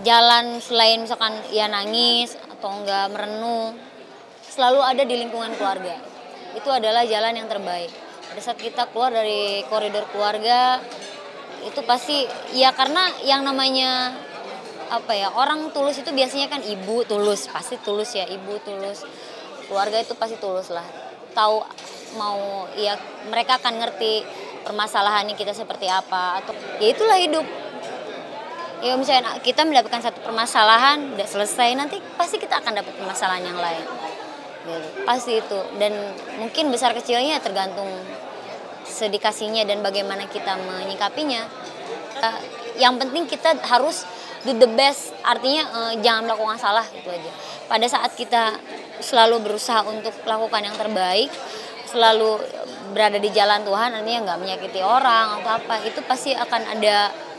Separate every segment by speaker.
Speaker 1: jalan selain misalkan ya nangis atau enggak merenung, selalu ada di lingkungan keluarga. Itu adalah jalan yang terbaik. Pada saat kita keluar dari koridor keluarga, itu pasti ya karena yang namanya apa ya, orang tulus itu biasanya kan ibu tulus, pasti tulus ya, ibu tulus. Keluarga itu pasti tulus lah. Tahu mau ya mereka akan ngerti permasalahannya kita seperti apa atau ya itulah hidup. Ya misalnya kita mendapatkan satu permasalahan udah selesai, nanti pasti kita akan dapat permasalahan yang lain. Gitu. Pasti itu, dan mungkin besar kecilnya tergantung sedikasinya dan bagaimana kita menyikapinya. Yang penting kita harus do the best, artinya jangan melakukan salah, itu aja. Pada saat kita selalu berusaha untuk melakukan yang terbaik, selalu berada di jalan Tuhan, artinya nggak menyakiti orang atau apa, itu pasti akan ada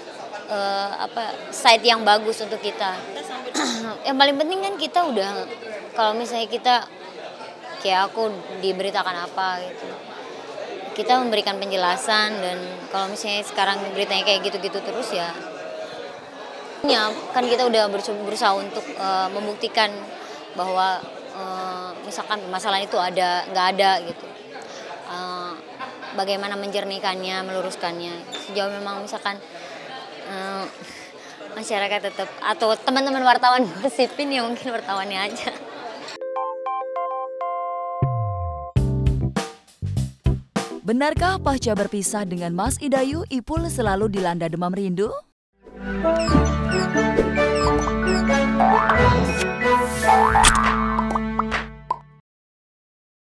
Speaker 1: side yang bagus untuk kita. Yang paling penting kan kita udah, kalau misalnya kita kayak aku diberitakan apa gitu, kita memberikan penjelasan, dan kalau misalnya sekarang beritanya kayak gitu-gitu terus ya kan kita udah berusaha untuk membuktikan bahwa misalkan permasalahan itu ada nggak ada gitu, bagaimana menjernihkannya, meluruskannya. Sejauh memang misalkan masyarakat tetap atau teman-teman wartawan gosipin, ya mungkin wartawannya aja.
Speaker 2: Benarkah pasca berpisah dengan Mas Idayu, Ipul selalu dilanda demam rindu?